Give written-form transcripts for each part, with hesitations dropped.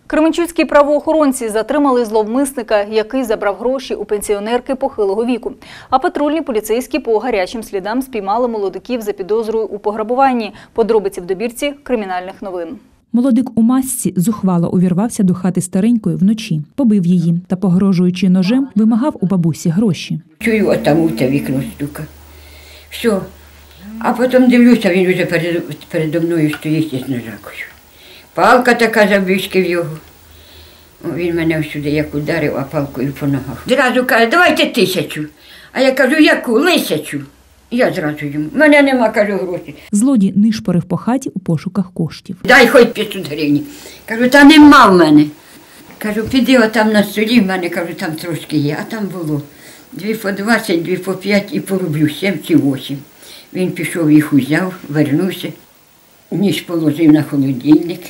Кременчуцькі правоохоронці затримали зловмисника, який забрав гроші у пенсіонерки похилого віку. А патрульні поліцейські по гарячим слідам спіймали молодиків за підозрою у пограбуванні. Подробиці в добірці кримінальних новин. Молодик у масці зухвало увірвався до хати старенької вночі, побив її та, погрожуючи ножем, вимагав у бабусі гроші. Чую, отам у те вікно стука. Все. А потім дивлюся, він вже передо мною стоїть із ножакою. Палка така завбільшки в його. Він мене всюди як ударив, а палкою по ногах. Зразу каже, давайте 1000. А я кажу, яку? 1000. Я зразу йому. Мене нема, кажу, грошей. Злодій нишпорив по хаті у пошуках коштів. Дай хоч 500 гривень. Кажу, та нема в мене. Кажу, піди отам на столі, в мене, кажу, там трошки є. А там було 2 по 20, 2 по 5 і по рублю, 7 чи 8. Він пішов, їх узяв, вернувся, ніж положив на холодильник,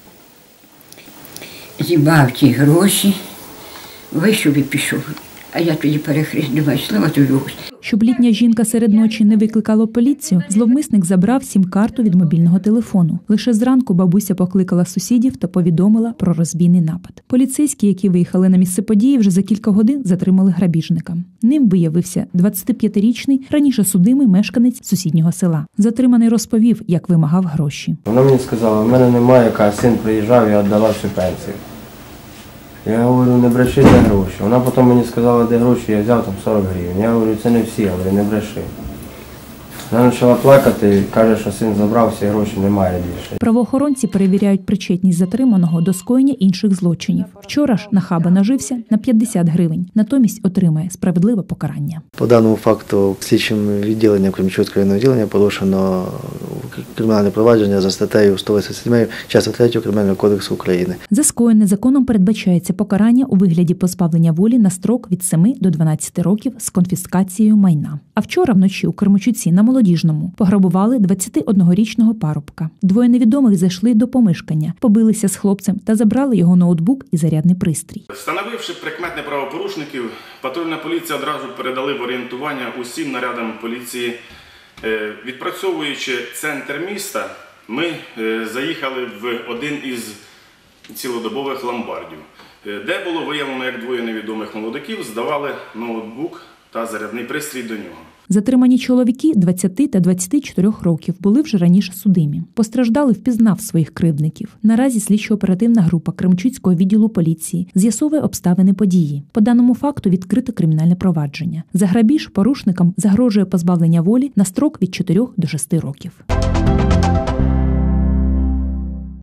зібрав ті гроші, вийшов і пішов. А я тоді перехрест, думаю, слава тобі, Господи. Щоб літня жінка серед ночі не викликала поліцію, зловмисник забрав сім-карту від мобільного телефону. Лише зранку бабуся покликала сусідів та повідомила про розбійний напад. Поліцейські, які виїхали на місце події, вже за кілька годин затримали грабіжника. Ним виявився 25-річний, раніше судимий мешканець сусіднього села. Затриманий розповів, як вимагав гроші. Вона мені сказала, в мене немає, яка син приїжджав і віддала всю пенсію. Я говорю, не бреши, де гроші. Вона потім мені сказала, де гроші, я взяв там 40 гривень. Я говорю, це не всі, я говорю, не бреши. Вона почала плакати, каже, що син забрав, всі гроші немає більше. Правоохоронці перевіряють причетність затриманого до скоєння інших злочинів. Вчора ж нахаба нажився на 50 гривень, натомість отримає справедливе покарання. По даному факту слідчим відділенням Кременчуцького районного відділення порушено кримінальне провадження за статтею 187 частини 3 Кримінального кодексу України. За скоєне законом передбачається покарання у вигляді позбавлення волі на строк від 7 до 12 років з конфіскацією майна. А вчора вночі у Кременчуці на Молодіжному пограбували 21-річного парубка. Двоє невідомих зайшли до помешкання, побилися з хлопцем та забрали його ноутбук і зарядний пристрій. Встановивши прикметне правопорушників, патрульна поліція одразу передали в орієнтування усім нарядам поліції. Відпрацьовуючи центр міста, ми заїхали в один із цілодобових ломбардів, де було виявлено, як двоє невідомих молодиків здавали ноутбук та зарядний пристрій до нього. Затримані чоловіки 20 та 24 років були вже раніше судимі. Постраждалий впізнав своїх кривдників. Наразі слідчо-оперативна група Кременчуцького відділу поліції з'ясовує обставини події. По даному факту відкрито кримінальне провадження. За грабіж порушникам загрожує позбавлення волі на строк від 4 до 6 років.